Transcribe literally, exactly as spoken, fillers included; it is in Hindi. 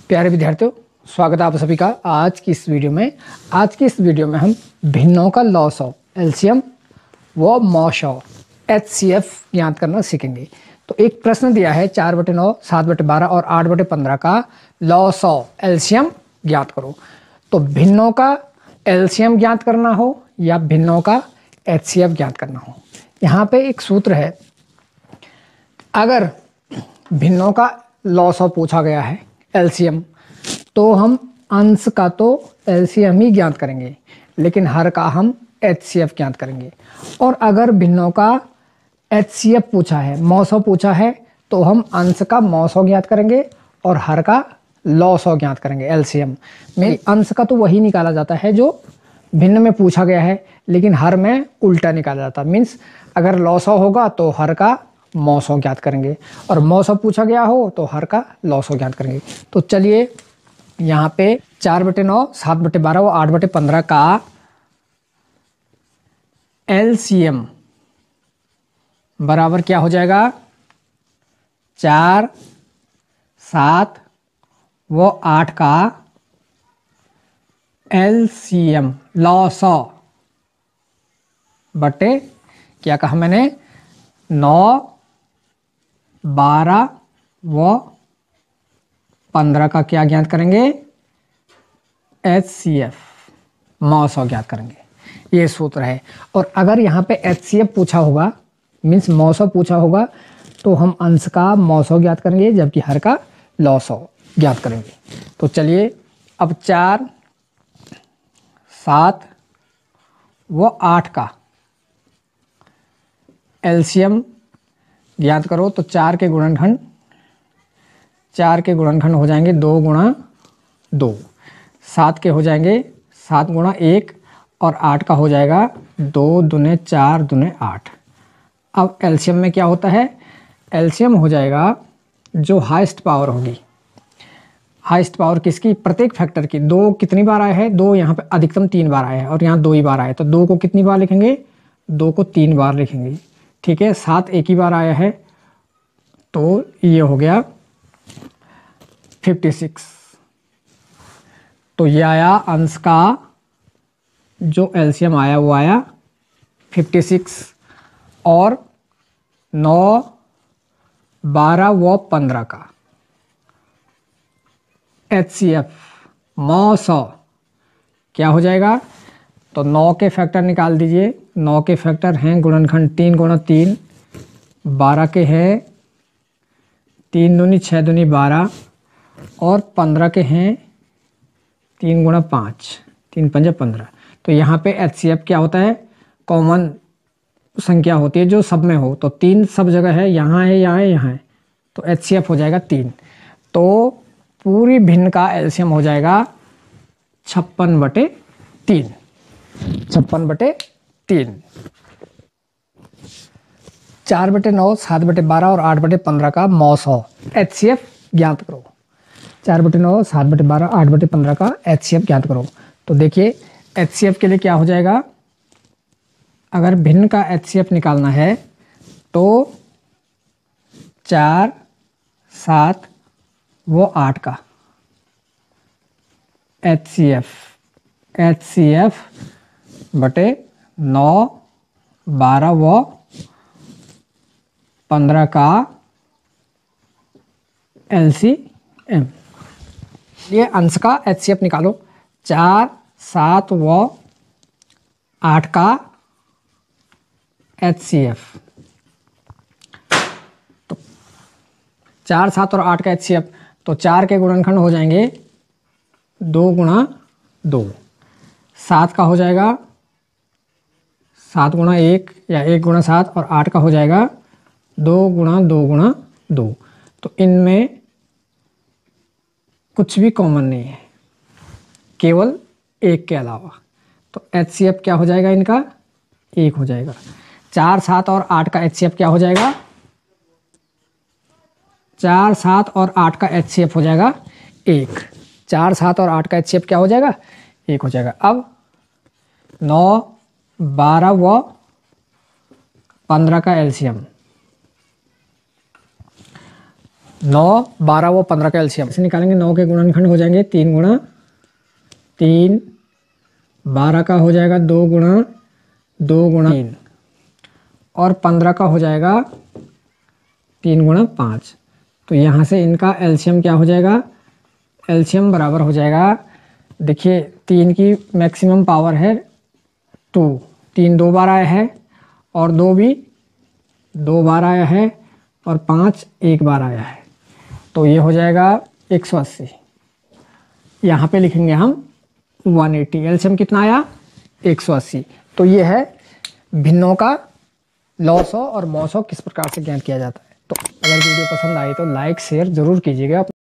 प्यारे विद्यार्थियों, स्वागत है आप सभी का आज की इस वीडियो में। आज की इस वीडियो में हम भिन्नों का लॉस ऑफ एलसीएम व मॉस ऑफ एचसीएफ ज्ञात करना सीखेंगे। तो एक प्रश्न दिया है चार बटे नौ, सात बटे बारह और आठ बटे पंद्रह का लॉस ऑफ एलसीएम ज्ञात करो। तो भिन्नों का एलसीएम ज्ञात करना हो या भिन्नों का एचसीएफ ज्ञात करना हो, यहाँ पे एक सूत्र है। अगर भिन्नों का लॉस ऑफ पूछा गया है एलसीएम, तो हम अंश का तो एलसीएम ही ज्ञात करेंगे, लेकिन हर का हम एचसीएफ ज्ञात करेंगे। और अगर भिन्नों का एचसीएफ पूछा है, मौसो पूछा है, तो हम अंश का मौसो ज्ञात करेंगे और हर का लॉसो ज्ञात करेंगे। एलसीएम में अंश का तो वही निकाला जाता है जो भिन्न में पूछा गया है, लेकिन हर में उल्टा निकाला जाता है। मीन्स अगर लॉसो होगा तो हर का मौसो ज्ञात करेंगे और मौसो पूछा गया हो तो हर का लॉसो ज्ञात करेंगे। तो चलिए यहाँ पे चार बटे नौ, सात बटे बारह और आठ बटे पंद्रह का एलसीएम बराबर क्या हो जाएगा? चार, सात व आठ का एलसीएम लॉसो बटे क्या कहा मैंने? नौ, बारह व पंद्रह का क्या ज्ञात करेंगे? एचसीएफ मौसो ज्ञात करेंगे। ये सूत्र है। और अगर यहाँ पे एचसीएफ पूछा होगा, मीन्स मौसो पूछा होगा, तो हम अंश का मौसो ज्ञात करेंगे, जबकि हर का लॉसो ज्ञात करेंगे। तो चलिए अब चार, सात व आठ का एलसीएम ज्ञात करो। तो चार के गुणनखंड चार के गुणनखंड हो जाएंगे दो गुणा दो, सात के हो जाएंगे सात गुणा एक और आठ का हो जाएगा दो दुने चार दुने आठ। अब एलसीएम में क्या होता है? एलसीएम हो जाएगा जो हाईएस्ट पावर होगी। हाईएस्ट पावर किसकी? प्रत्येक फैक्टर की। दो कितनी बार आया है? दो यहाँ पे अधिकतम तीन बार आया है और यहाँ दो ही बार आया है, तो दो को कितनी बार लिखेंगे? दो को तीन बार लिखेंगे। ठीक है, सात एक ही बार आया है, तो ये हो गया फिफ्टी सिक्स। तो ये आया अंश का जो एलसीएम आया वो आया फिफ्टी सिक्स। और नौ, बारह व पंद्रह का एचसीएफ मौसो क्या हो जाएगा? तो नौ के फैक्टर निकाल दीजिए। नौ के फैक्टर हैं गुणनखंड तीन गुणा तीन, बारह के हैं तीन दूनी छः दूनी बारह और पंद्रह के हैं तीन गुणा पाँच, तीन पंजा पंद्रह। तो यहाँ पे एचसीएफ क्या होता है? कॉमन संख्या होती है जो सब में हो। तो तीन सब जगह है, यहाँ है, यहाँ है, यहाँ है, तो एचसीएफ हो जाएगा तीन। तो पूरी भिन्न का एलसीएम हो जाएगा छप्पन बटे तीन। छप्पन बटे तीन। चार बटे नौ, सात बटे बारह और आठ बटे पंद्रह का मौसो एचसीएफ ज्ञात करो। चार बटे नौ, सात बटे बारह, आठ बटे पंद्रह का एचसीएफ ज्ञात करो। तो देखिए एचसीएफ के लिए क्या हो जाएगा? अगर भिन्न का एचसीएफ निकालना है तो चार, सात व आठ का एचसीएफ एचसीएफ बटे नौ, बारह व पंद्रह का एलसीएम। ये अंश का एचसीएफ निकालो। चार, सात व आठ का एचसीएफ। तो चार, सात और आठ का एचसीएफ, तो चार के गुणनखंड हो जाएंगे दो गुणा दो, सात का हो जाएगा सात गुणा एक या एक गुणा सात और आठ का हो जाएगा दो गुणा दो गुणा दो। तो इनमें कुछ भी कॉमन नहीं है, केवल एक के अलावा। तो एचसीएफ क्या हो जाएगा? इनका एक हो जाएगा। चार, सात और आठ का एचसीएफ क्या हो जाएगा? चार, सात और आठ का एचसीएफ हो जाएगा एक। चार, सात और आठ का एचसीएफ क्या हो जाएगा? एक हो जाएगा। अब नौ, बारह व पंद्रह का एलसीएम। नौ बारह व पंद्रह का एलसीएम से निकालेंगे। नौ के गुणनखंड हो जाएंगे तीन गुणा तीन, बारह का हो जाएगा दो गुणा दो गुणा तीन, और पंद्रह का हो जाएगा तीन गुणा पाँच। तो यहाँ से इनका एलसीएम क्या हो जाएगा, एलसीएम बराबर हो जाएगा, देखिए तीन की मैक्सिमम पावर है टू, तीन दो बार आया है और दो भी दो बार आया है और पाँच एक बार आया है, तो ये हो जाएगा एक सौ अस्सी। यहाँ पे लिखेंगे हम एक सौ अस्सी, एलसीएम कितना आया एक सौ अस्सी। तो ये है भिन्नों का लॉसॉ और मॉसॉ किस प्रकार से ज्ञात किया जाता है। तो अगर वीडियो पसंद आई तो लाइक शेयर जरूर कीजिएगा।